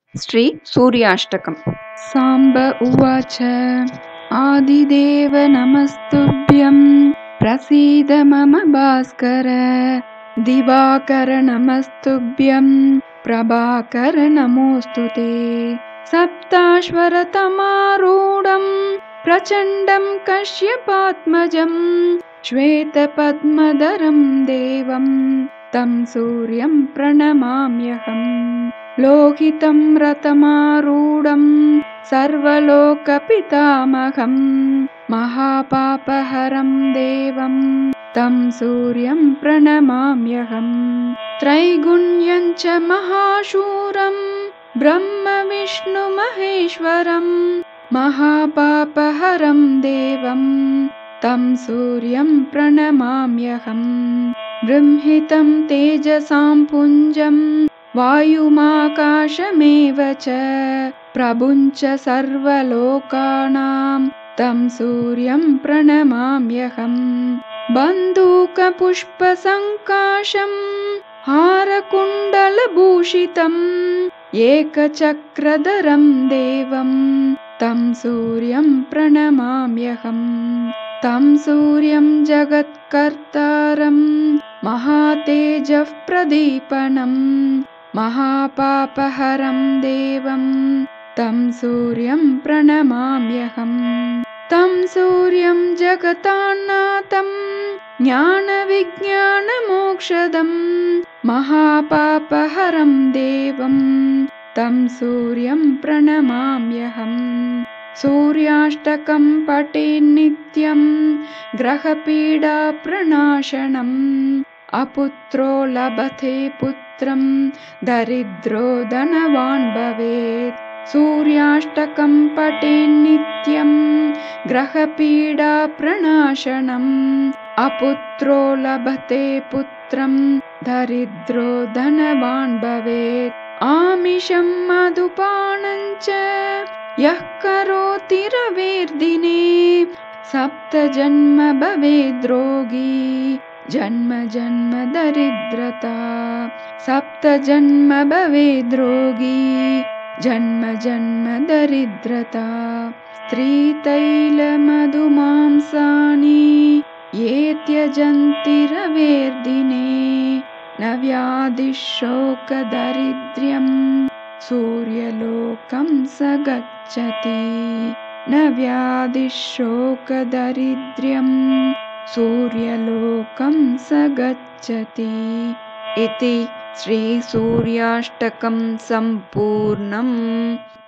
श्री सूर्याष्टकम्। साम्ब उवाच आदिदेव नमस्तुभ्यं प्रसीद मम भास्कर दिवाकर नमस्तुभ्यं प्रभाकर नमोऽस्तु ते सप्ताश्वरतमारूढं प्रचण्डं कश्यपात्मजं श्वेतपद्मधरं देवं तं सूर्यं प्रणमाम्यहम् लोहितं रथमारूढं सर्वलोकपितामहं महापापहरं देवं तं सूर्यं प्रणमाम्यहम् त्रैगुण्यं च महाशूरं ब्रह्मविष्णुमहेश्वरं महापापहरं देवं तं सूर्यं प्रणमाम्यहम् बृंहितं तेजसां पुञ्जं वायुमाकाशमेव च प्रभुञ्च सर्वलोकानां तं सूर्यं प्रणमाम्यहम् बन्धूकपुष्पसङ्काशं हारकुण्डलभूषितम् एकचक्रधरं देवं तं सूर्यं प्रणमाम्यहम् तं सूर्यं जगत्कर्तारं महातेजः प्रदीपनं महापापहरं देवं तं सूर्यं प्रणमाम्यहम् तं सूर्यं जगतान्नाथं ज्ञानविज्ञानमोक्षदं महापापहरं देवं तं सूर्यं प्रणमाम्यहम् सूर्याष्टकं पठेन्नित्यं ग्रहपीडाप्रणाशनम् अपुत्रो लभते पुत्रं दरिद्रो धनवान् भवेत् सूर्याष्टकं पठेन्नित्यं ग्रहपीडाप्रणाशनम् अपुत्रो लभते पुत्रं दरिद्रो धनवान् भवेत् आमिषं मधुपानं च यः करोति रवेर्दिने सप्तजन्म भवेद्रोगी जन्म जन्म दरिद्रता सप्तजन्म भवेद्रोगी जन्म जन्म दरिद्रता स्त्रीतैलमधुमांसानि ये त्यजन्ति रवेर्दिने न व्याधिशोकदारिद्र्यं सूर्यलोकं स गच्छति न व्याधिशोकदारिद्र्यं सूर्यलोकं स गच्छति। इति श्री सूर्याष्टकं सम्पूर्णम्।